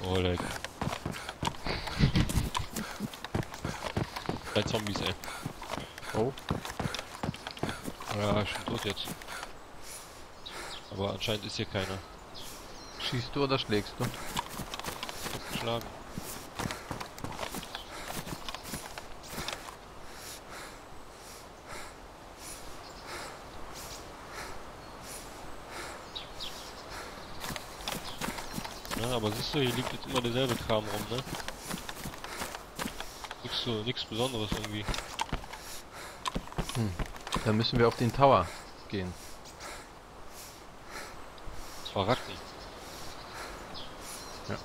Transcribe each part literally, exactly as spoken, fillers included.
Oh, leck. Drei Zombies, ey. Oh. Ja, schon tot jetzt. Aber anscheinend ist hier keiner. Schießt du oder schlägst du? Ich hab geschlagen. Ja, aber siehst du, hier liegt jetzt immer derselbe Kram rum, ne? Nix so, nix Besonderes irgendwie. Hm. Dann müssen wir auf den Tower gehen. Baracken. Ja.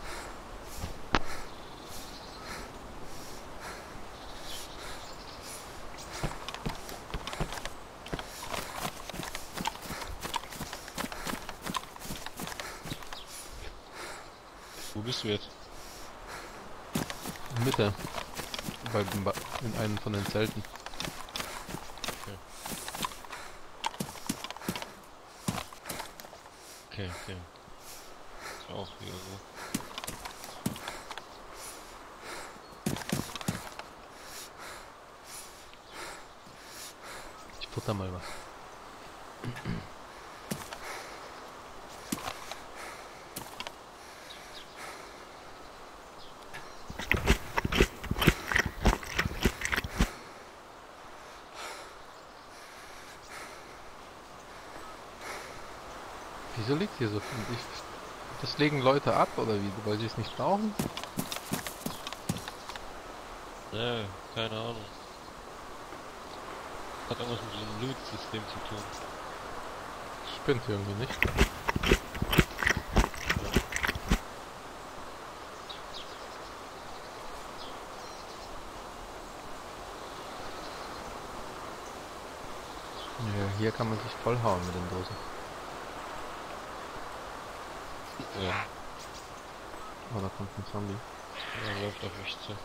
Wo bist du jetzt? Mitte. Bei, bei, in einem von den Zelten. Okay, okay. Ist auch wieder so. Ich futter mal was. Wieso liegt hier so viel? Ich, das legen Leute ab oder wie? Weil sie es nicht brauchen? Ne, keine Ahnung. Hat irgendwas mit so einem Loot-System zu tun. Spinnt irgendwie nicht. Ja, hier kann man sich vollhauen mit den Dosen. Ja, Oh, da kommt ein Zombie. er läuft auf mich zu.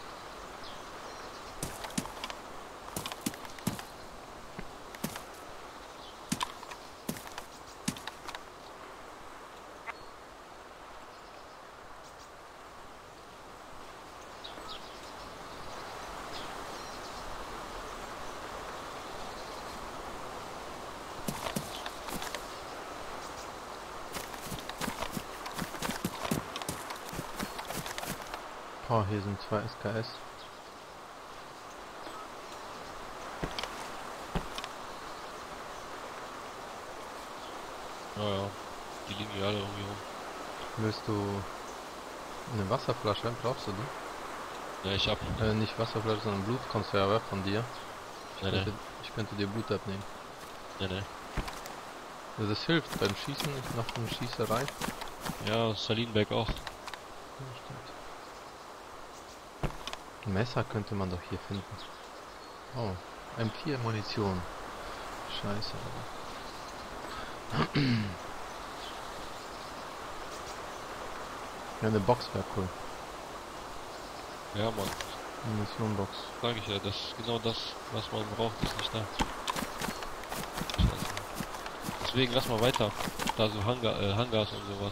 Oh, hier sind zwei S K S. Naja, die liegen hier alle irgendwie rum. Willst du eine Wasserflasche? Brauchst du die? Ne, ich hab. Äh, nicht Wasserflasche, sondern Blutkonserve von dir. Ich, Ne, könnte, ne, ich könnte dir Blut abnehmen. ne, ne. Also das hilft beim Schießen, nach einer Schießerei. Ja, Salinberg auch. Ja, stimmt. Ein Messer könnte man doch hier finden. Oh, M vier Munition. Scheiße, aber. Ja, eine Box wäre cool. Ja, Mann. Munitionbox. Sag ich ja, das genau das, was man braucht, ist nicht da. Scheiße. Deswegen lass mal weiter. Da so Hangar, äh, Hangars und sowas.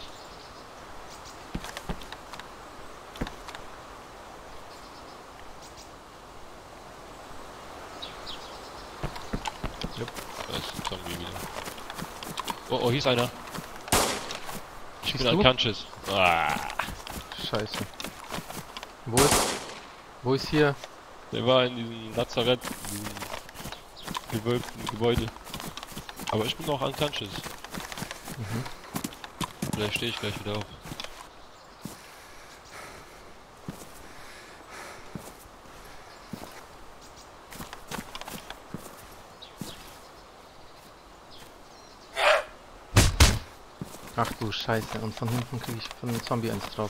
Jupp. Da ist ein Zombie wieder. Oh, oh, hier ist einer. Ich Schießt bin du? unconscious. Ah, Scheiße. Wo ist... Wo ist hier... der war in diesem Lazarett, in diesem gewölbten Gebäude. Aber ich bin auch unconscious. Mhm. Vielleicht stehe ich gleich wieder auf. Ach du Scheiße, und von hinten kriege ich von dem Zombie eins drauf.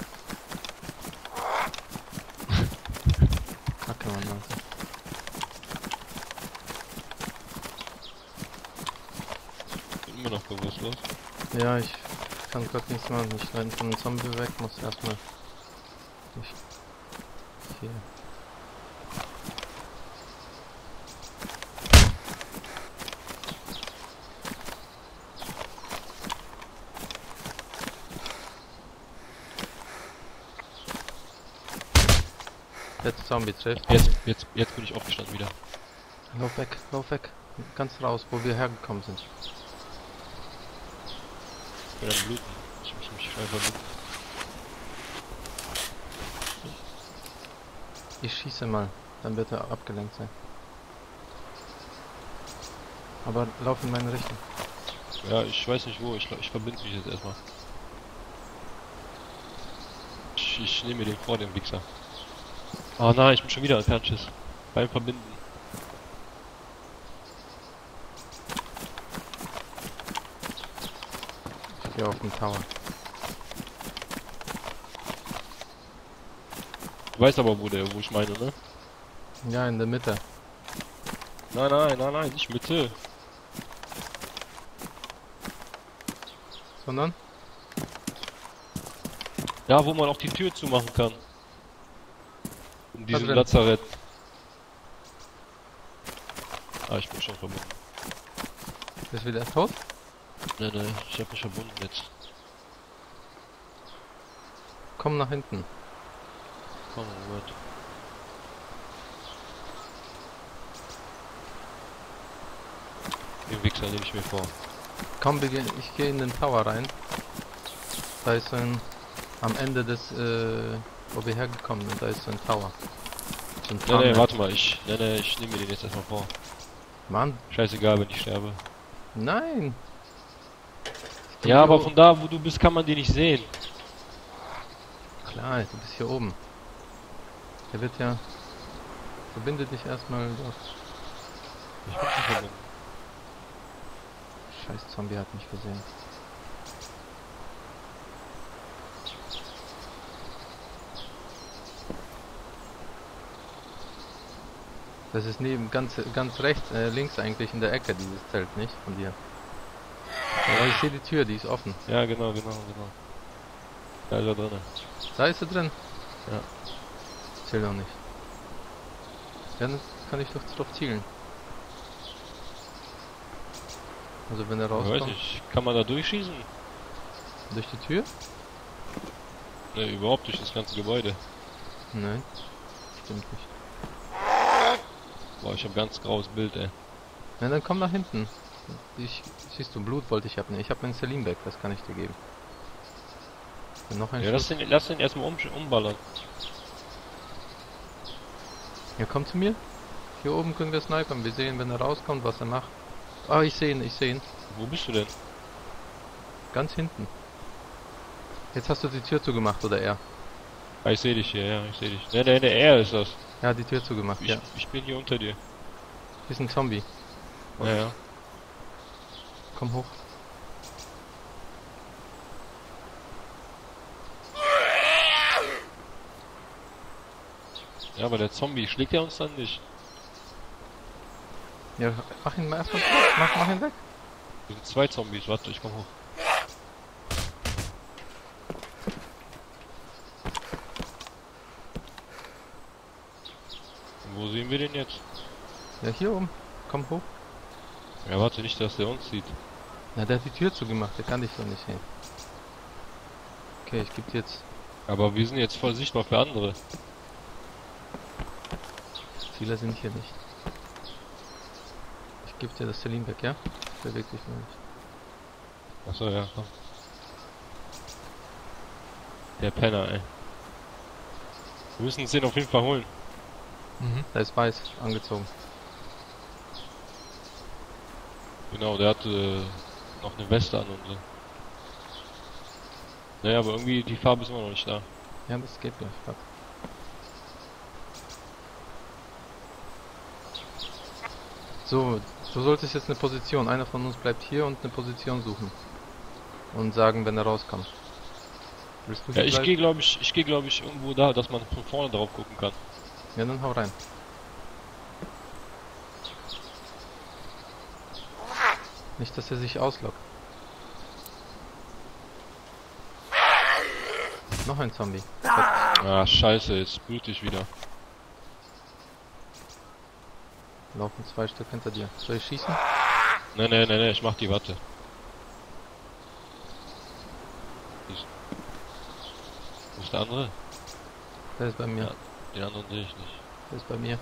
Kacke, Mann, Alter. Bin immer noch bewusstlos. Ja, ich kann gerade nichts machen. Ich renne von dem Zombie weg, muss erstmal... Ich... Hier... Jetzt Zombie trifft. Jetzt, jetzt, jetzt bin ich aufgestanden wieder. Lauf weg, lauf weg. Ganz raus, wo wir hergekommen sind. Ich bin am Bluten. Ich muss mich schnell verbluten. Ich schieße mal, dann wird er abgelenkt sein. Aber lauf in meine Richtung. Ja, ich weiß nicht wo. Ich, ich verbinde mich jetzt erstmal. Ich, ich nehme mir den vor, den Wichser. Oh nein, ich bin schon wieder an Fernschiss. Beim Verbinden. Ich gehe auf den Tower. Du weißt aber, wo der, wo ich meine, ne? Ja, in der Mitte. Nein, nein, nein, nein, nicht Mitte. Sondern? Ja, wo man auch die Tür zumachen kann. In diesem drin. Lazarett. Ah, ich bin schon verbunden. Bist wieder tot? Ne, ne, ich hab mich verbunden jetzt. Komm nach hinten. Komm, Moment. Den Wichser nehme ich mir vor. Komm, wir gehen, ich gehe in den Tower rein. Da ist so ein, am Ende des, äh, wo wir hergekommen sind, da ist so ein Tower. So ein Ne, ne, Farmhaus. warte mal, ich, ne, ne, ich nehme mir den jetzt erstmal vor. Mann, Scheißegal, wenn ich sterbe. nein! Ja, aber Jo. von da, wo du bist, kann man den nicht sehen. Klar, du bist hier oben. Der wird ja... Verbinde dich erstmal dort. Ich bin schon verbunden. Scheiß Zombie hat mich gesehen. Das ist neben, ganz, ganz rechts, äh, links eigentlich in der Ecke, dieses Zelt, nicht? Von dir. Aber ich sehe die Tür, die ist offen. Ja, genau, genau, genau. Da ist er drinne. Da ist er drin? Ja. Zähl doch nicht. Ja, dann kann ich doch drauf zielen. Also wenn er Ich weiß rauskommt, nicht, kann man da durchschießen? durch die Tür? Ne, überhaupt durch das ganze Gebäude. Nein, stimmt nicht. Boah, ich hab ganz graues Bild, ey. Na dann komm nach hinten. Ich, siehst du, Blut wollte ich abnehmen. Ich habe meinen Selim weg, das kann ich dir geben. Und noch ein Ja, lass Schuss. den, lass den erstmal um, umballern. Ja, komm zu mir. Hier oben können wir snipern. Wir sehen, wenn er rauskommt, was er macht. Ah, ich sehe ihn, ich sehe ihn. Wo bist du denn? Ganz hinten. Jetzt hast du die Tür zugemacht, oder er? Ah, ich sehe dich hier, ja, ich sehe dich. Ne, ne, ne, er ist das. Ja, die Tür zugemacht, Ich, ja. ich bin hier unter dir. Ist ein Zombie. Ja, ja. Komm hoch. Ja, aber der Zombie, schlägt er uns dann nicht? Ja, mach ihn mal erstmal. Mach, mach ihn weg. Wir sind zwei Zombies, warte, ich komm hoch. Und wo sehen wir den jetzt? Ja, hier oben. Komm hoch. Ja, warte nicht, dass der uns sieht. Na, der hat die Tür zugemacht. Der kann dich doch nicht sehen. Okay, ich gebe dir jetzt. Aber wir sind jetzt voll sichtbar für andere. Viele sind hier nicht. Ich gebe dir das Selim weg, ja? Beweg dich nur nicht. Achso, ja, komm. Der Penner, ey. Wir müssen uns den auf jeden Fall holen. Mhm. Da ist weiß angezogen. Genau, der hat äh, noch eine Weste an und so. Naja, aber irgendwie die Farbe ist immer noch nicht da. Ja, das geht gleich. Warte. So, du solltest jetzt eine Position. Einer von uns bleibt hier und eine Position suchen. Und sagen, wenn er rauskommt. Willst du Ja, hier ich bleiben? gehe glaube ich, ich gehe glaube ich irgendwo da, dass man von vorne drauf gucken kann. Ja, dann hau rein. Nicht, dass er sich auslockt. Noch ein Zombie. Ah, scheiße, jetzt blute ich wieder. Laufen zwei Stück hinter dir. Soll ich schießen? Ne, ne, ne, ne, ich mach die Watte. Wo ist der andere? Der ist bei mir. Ja. Den anderen sehe ich nicht. Der ist bei mir.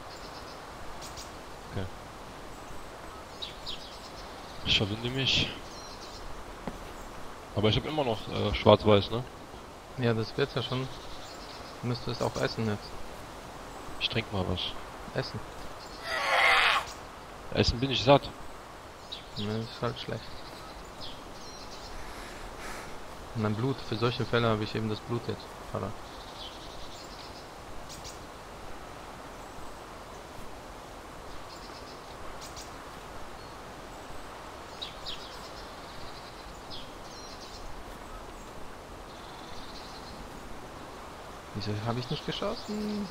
Ich verbinde mich. Aber ich habe immer noch äh, schwarz-weiß, ne? Ja, das wird's ja schon. Du müsstest auch essen jetzt. Ich trinke mal was. Essen. Essen bin ich satt. Ja, das ist halt schlecht. Und mein Blut, für solche Fälle habe ich eben das Blut jetzt. Parat. Wieso habe ich nicht geschossen?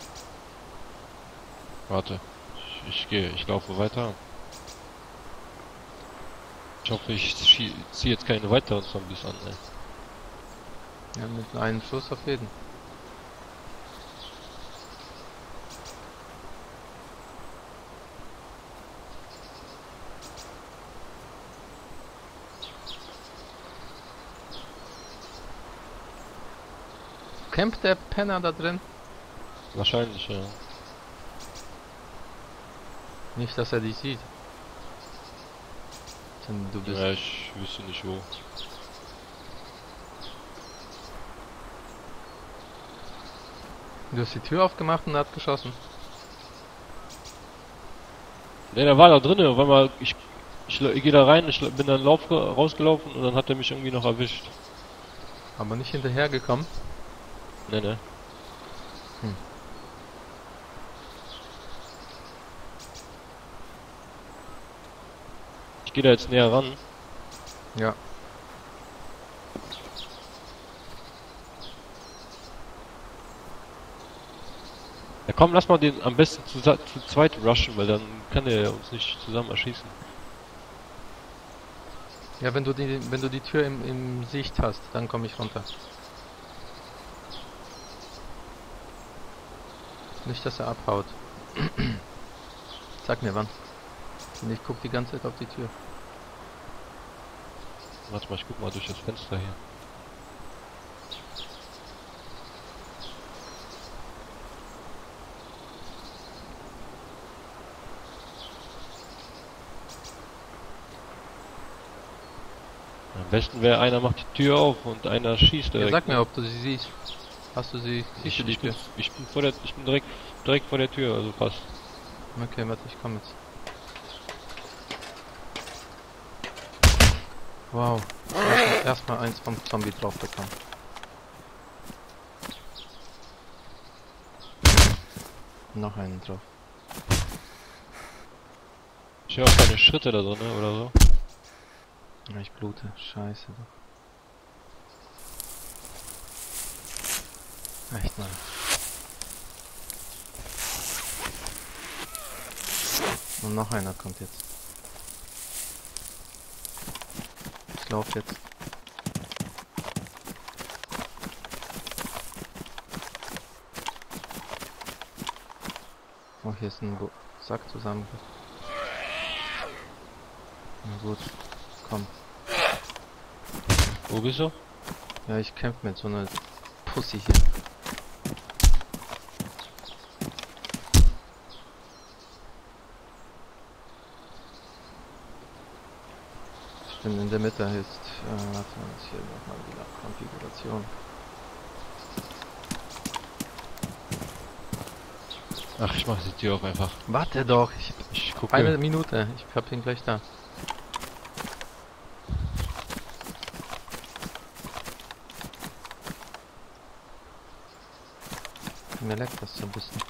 Warte. Ich, ich gehe, ich laufe weiter. Ich hoffe, ich ziehe jetzt keine weiteren Zombies an, ey. Ja, mit einem Schuss auf jeden. Campt der Penner da drin? Wahrscheinlich, ja. Nicht, dass er dich sieht. Denn du bist... Ja, ich wüsste nicht wo. Du hast die Tür aufgemacht und hat geschossen. Ne, der war da drinnen, weil mal ich ich, ich gehe da rein, ich bin dann lauf, rausgelaufen und dann hat er mich irgendwie noch erwischt. Aber nicht hinterhergekommen. Ne, ne. Hm. Ich gehe da jetzt näher ran. Ja. Ja komm, lass mal den am besten zu, zu zweit rushen, weil dann kann er uns nicht zusammen erschießen. Ja, wenn du die, wenn du die Tür im, im Sicht hast, dann komme ich runter. Nicht, dass er abhaut. Sag mir wann. Und ich guck die ganze Zeit auf die Tür. Warte mal, ich guck mal durch das Fenster hier. Am besten wäre, einer macht die Tür auf und einer schießt direkt. Ja, sag mir, ob du sie siehst. Hast du sie? Siehst Ich, du die ich, bin, Tür? ich bin vor der, ich bin direkt, direkt vor der Tür, also passt. Okay, warte, ich komme jetzt. Wow. Erstmal eins vom Zombie drauf bekommen. Noch einen drauf. Ich höre auch keine Schritte da drin, ne, oder so. Ja, ich blute. Scheiße doch. Echt mal. Und noch einer kommt jetzt. Ich lauf jetzt. Oh, hier ist ein Bo Sack zusammen. Na gut, komm. Wo bist du? Ja, ich kämpfe mit so einer Pussy hier. Ich bin in der Mitte jetzt. Äh, warte, hier nochmal wieder Konfiguration. Ach, ich mache die Tür auf einfach. Warte doch, ich, Ich gucke. eine Minute, ich hab ihn gleich da. Mir leckt das so ein bisschen.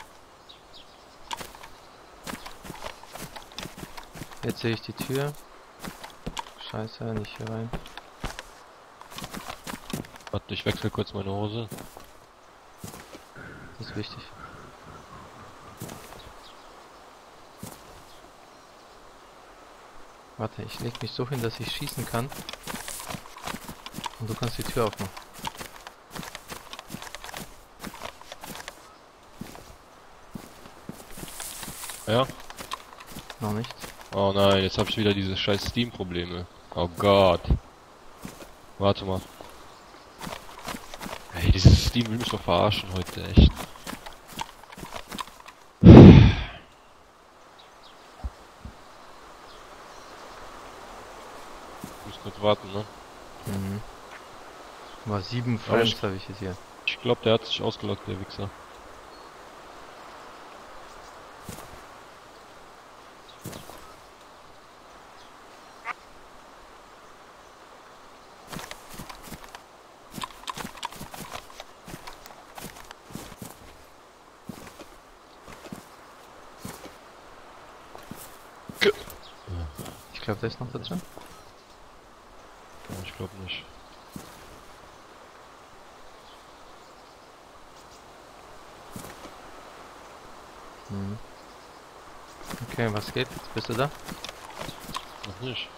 Jetzt sehe ich die Tür. Scheiße, nicht hier rein. Warte, ich wechsle kurz meine Hose. Das ist wichtig. Warte, ich leg mich so hin, dass ich schießen kann. Und du kannst die Tür aufmachen. Ja? Noch nicht. Oh nein, jetzt habe ich wieder diese scheiß Steam-Probleme. Oh Gott. Warte mal. Ey, dieses Steam will mich doch verarschen heute, echt. warten, ne? Mhm. Mal sieben Aber ich- Frames habe ich jetzt hier. Ich glaube, der hat sich ausgelockt, der Wichser. Ich glaube, der ist noch da drin. Ja, ich glaube nicht. Mhm. Okay, was geht? Bist du da? Noch nicht.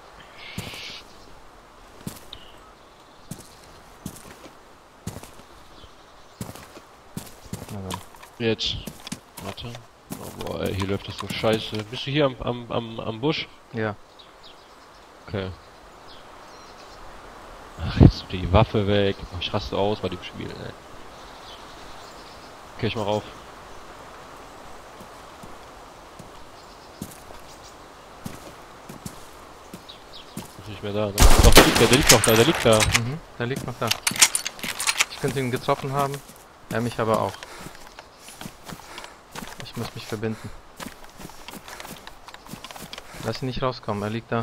Na dann. Jetzt. Warte. Oh, boah, ey, hier läuft das so scheiße. Bist du hier am, am, am, am Busch? Ja. Okay. Ach, jetzt die Waffe weg. Oh, ich raste aus bei dem Spiel, ey. Okay, ich mach auf. Ist nicht mehr da, ne? Doch, der liegt da, der liegt doch da, der liegt da. Mhm. Der liegt noch da. Ich könnte ihn getroffen haben. Er mich aber auch. Ich muss mich verbinden. Lass ihn nicht rauskommen, er liegt da.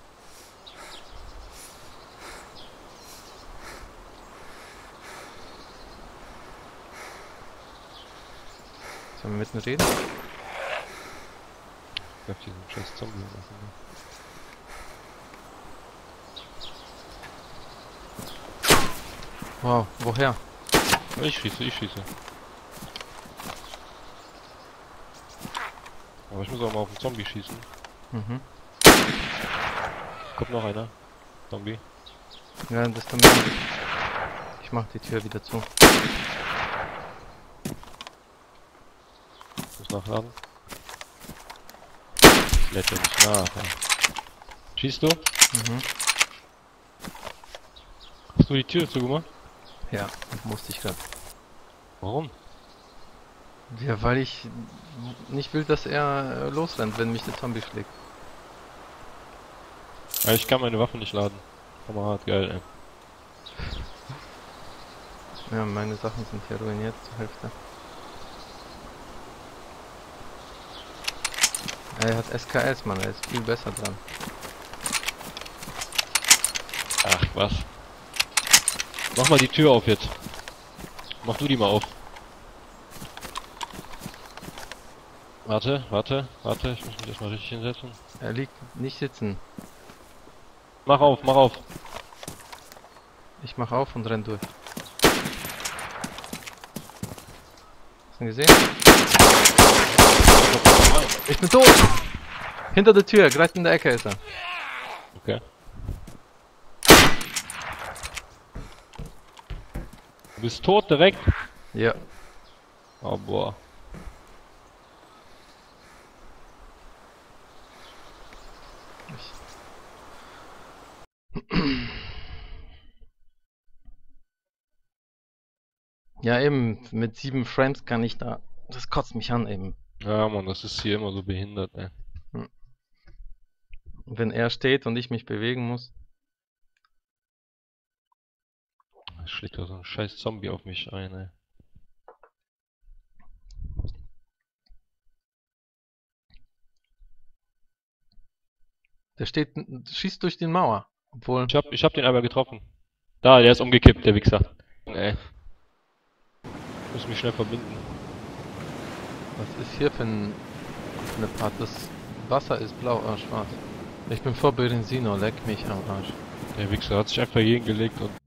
Sollen wir mitten reden? Ich darf diesen scheiß Zombie machen, ne? Wow, woher? Ich schieße, ich schieße. Aber ich muss auch mal auf den Zombie schießen. Mhm. Kommt noch einer. Zombie. Ja, das dann mehr. Ich mach die Tür wieder zu. Muss nachladen. Das lädt ja nicht nach, ey. Schießt du? Mhm. Hast du die Tür zugemacht? Ja, musste ich gerade. Warum? Ja, weil ich nicht will, dass er äh, losrennt, wenn mich der Zombie schlägt. Ja, ich kann meine Waffe nicht laden. Kamerad, geil, ey. Ja, meine Sachen sind hier ruiniert zur Hälfte. Er hat S K S, Mann, er ist viel besser dran. Ach, was? Mach mal die Tür auf jetzt. Mach du die mal auf. Warte, warte, warte, ich muss mich erstmal richtig hinsetzen. Er liegt nicht sitzen. Mach auf, mach auf. Ich mach auf und renn durch. Hast du ihn gesehen? Ich bin tot! Hinter der Tür, gerade in der Ecke ist er. Okay. Du bist tot direkt? Ja. Oh, boah. Ja, eben, mit sieben Frames kann ich da. Das kotzt mich an eben. Ja, Mann, das ist hier immer so behindert, ey. Wenn er steht und ich mich bewegen muss. Es schlägt da so ein scheiß Zombie auf mich ein, ey. Der steht, schießt durch die Mauer. Obwohl. Ich hab, ich hab den aber getroffen. Da, der ist umgekippt, der Wichser. Ey. Ich muss mich schnell verbinden. Was ist hier für ein, für eine Part? Das Wasser ist blau, äh, schwarz. Ich bin vor Berenzino, leck mich am Arsch. Der Wichser hat sich einfach hingelegt und